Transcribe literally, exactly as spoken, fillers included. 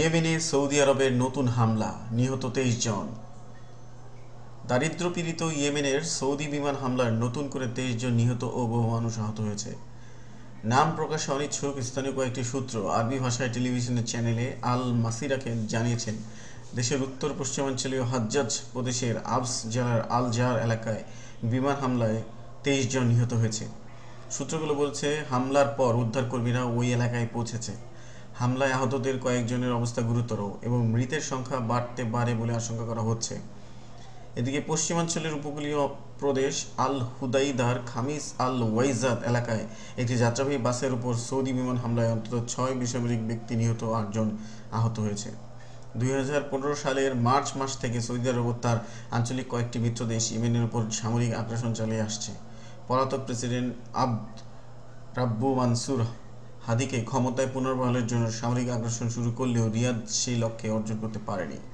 ইয়েমেনে সৌদি আরবের নতুন হামলা, নিহত তেইশ জন। দারিদ্র্যপীড়িত ইয়েমেনের সৌদি বিমান হামলার নতুন করে তেইশ জন নিহত ও বহু মানুষ আহত হয়েছে। নাম প্রকাশে অনিচ্ছুক স্থানীয় কয়েকটি সূত্র আরবি ভাষায় টেলিভিশনের চ্যানেলে আল মাসিরাকে জানিয়েছেন, দেশের উত্তর পশ্চিমাঞ্চলীয় হাজ্জাজ প্রদেশের আবস জেলার আল জার এলাকায় বিমান হামলায় তেইশ জন নিহত হয়েছে। সূত্রগুলো বলছে, হামলার পর উদ্ধারকর্মীরা ওই এলাকায় পৌঁছেছে। হামলায় আহতদের কয়েকজনের অবস্থা গুরুতর এবং মৃতের সংখ্যা বাড়তে পারে বলে আশঙ্কা করা হচ্ছে। এদিকে পশ্চিমাঞ্চলের উপকূলীয় প্রদেশ আল হুদাইদার খামিস আল ওয়াইজাদ এলাকায় একটি যাত্রাবাহী বাসের উপর সৌদি বিমান হামলায় অন্তত ছয় বেসামরিক ব্যক্তি নিহত, আটজন আহত হয়েছে। দুই হাজার পনেরো সালের মার্চ মাস থেকে সৌদি আরব তার আঞ্চলিক কয়েকটি মিত্র দেশ ইয়েমেনের উপর সামরিক আগ্রাসন চালিয়ে আসছে। পলাতক প্রেসিডেন্ট আবদ রাব্বু মানসুর হাদিকে ক্ষমতায় পুনর্বহালের জন্য সামরিক আগ্রাসন শুরু করলেও রিয়াদ সেই লক্ষ্যে অর্জন করতে পারেনি।